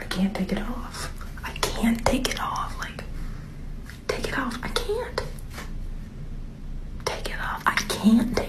I can't take it off. I can't take it off. Like, take it off. I can't. Take it off. I can't